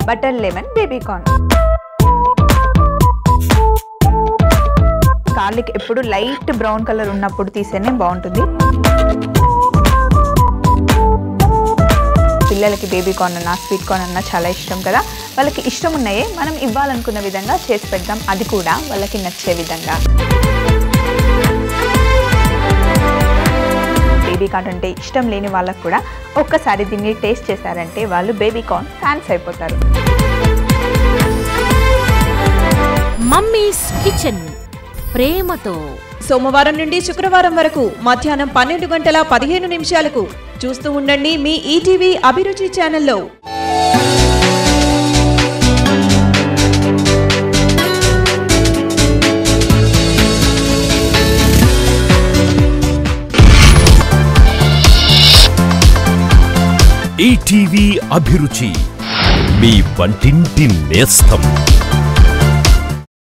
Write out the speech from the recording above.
Butter lemon baby corn. Garlic ఎప్పుడు light brown colour ఉన్నప్పుడు తీసేనే బాగుంటుంది. పిల్లలకి బేబీ కార్న్ అన్నా స్వీట్ కార్న్ అన్నా చాలా ఇష్టం కదా. వాళ్ళకి ఇష్టం ఉన్నాయే మనం ఇవ్వాలనుకున్న విధంగా చేసి పెడదాం, అది కూడా వాళ్ళకి నచ్చే విధంగా. బేబీ కార్న్ అంటే ఇష్టం లేని వాళ్ళకు కూడా ఒక్కసారి దీన్ని టేస్ట్ చేశారంటే వాళ్ళు బేబీ కార్న్ ఫ్యాన్స్ అయిపోతారు. మమ్మీస్ కిచెన్ ప్రేమతో సోమవారం నుండి శుక్రవారం వరకు మధ్యాహ్నం 12:15 చూస్తూ ఉండండి మీ ఈటీవీ అభిరుచి ఛానల్లో. ఈటీవీ అభిరుచి మీ వంటింటి నేస్తం.